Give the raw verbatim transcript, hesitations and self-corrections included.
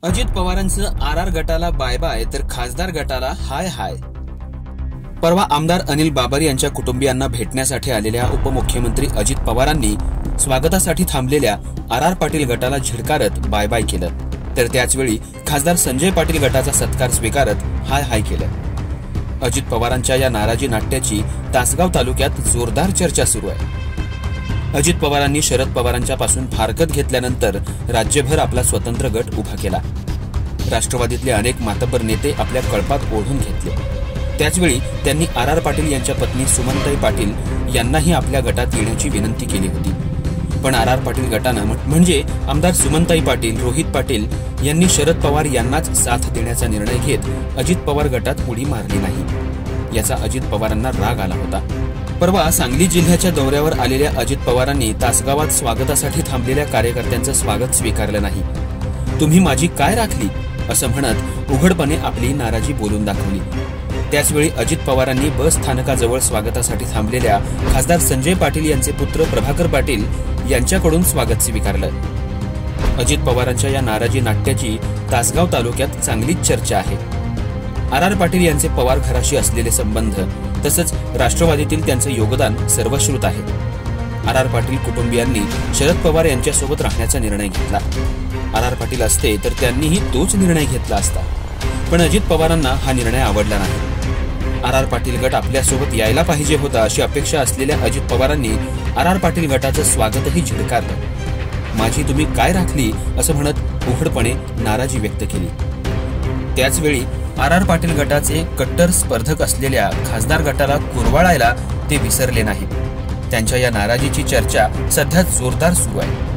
अजित पवारांचं R R गटाला bye bye तर खासदार गटाला हाय हाय। परवा आमदार अनिल बाबर यांच्या कुटुंबियांना भेटण्यासाठी आलेल्या उपमुख्यमंत्री अजित पवारांनी स्वागतासाठी थांबलेल्या आर आर पाटील गटाला झिडकारत बाय बाय केलं, तर त्याचवेळी खासदार संजय पाटील गटाचा सत्कार स्वीकारत हाय हाय केलं। अजित पवारांच्या या नाराजी नाट्याची तासगाव तालुक्यात जोरदार चर्चा सुरू आहे। अजित पवारांनी शरद पवारांच्या पासून फारकत घेतल्यानंतर राज्यभर आपला स्वतंत्र गट उभा केला। राष्ट्रवादीतले अनेक मातब्बर नेते आपल्या कळपात ओढून घेतले। त्याचवेळी त्यांनी आर आर पाटील यांच्या पत्नी सुमनताई पाटील यांनाही आपल्या गटात येण्याची विनंती केली होती, पण आर आर पाटील गटानं म्हणजे आमदार सुमनताई पाटील, रोहित पाटील यांनी शरद पवार यांनाच साथ देण्याचा निर्णय घेत अजित पवार गटात उडी मारली नाही। याचा अजित पवारांना राग आला होता। परवा सांगली जिल्ह्याच्या दौऱ्यावर आलेल्या अजित पवारांनी तासगावात स्वागतासाठी थांबलेल्या कार्यकर्त्यांचं स्वागत स्वीकारलं नाही। तुम्ही माझी काय राखली असं म्हणत उघडपणे आपली नाराजी बोलून दाखवली। त्याचवेळी अजित पवारांनी बस स्थानकाजवळ स्वागतासाठी थांबलेल्या खासदार संजय पाटील यांचे पुत्र प्रभाकर पाटील यांच्याकडून स्वागत स्वीकारलं। अजित पवारांच्या या नाराजी नाट्याची तासगाव तालुक्यात चांगलीच चर्चा आहे। आर आर पाटील यांचे पवार घराशी असलेले संबंध तसंच राष्ट्रवादीतील त्यांचं योगदान सर्वश्रुत आहे। आर आर पाटील कुटुंबियांनी शरद पवार यांच्यासोबत राहण्याचा निर्णय घेतला। आर आर पाटील असते तर त्यांनीही तोच निर्णय घेतला असता, पण अजित पवारांना हा निर्णय आवडला नाही। आर आर पाटील गट आपल्यासोबत यायला पाहिजे होता अशी अपेक्षा असलेल्या अजित पवारांनी आर आर पाटील गटाचं स्वागतही झिडकारलं। माझी तुम्ही काय राखली असं म्हणत उघडपणे नाराजी व्यक्त केली। त्याचवेळी आर आर पाटील गटाचे कट्टर स्पर्धक असलेल्या खासदार गटाला कुरवाळायला ते विसरले नाहीत। त्यांच्या या नाराजीची चर्चा सध्या जोरदार सुरू आहे।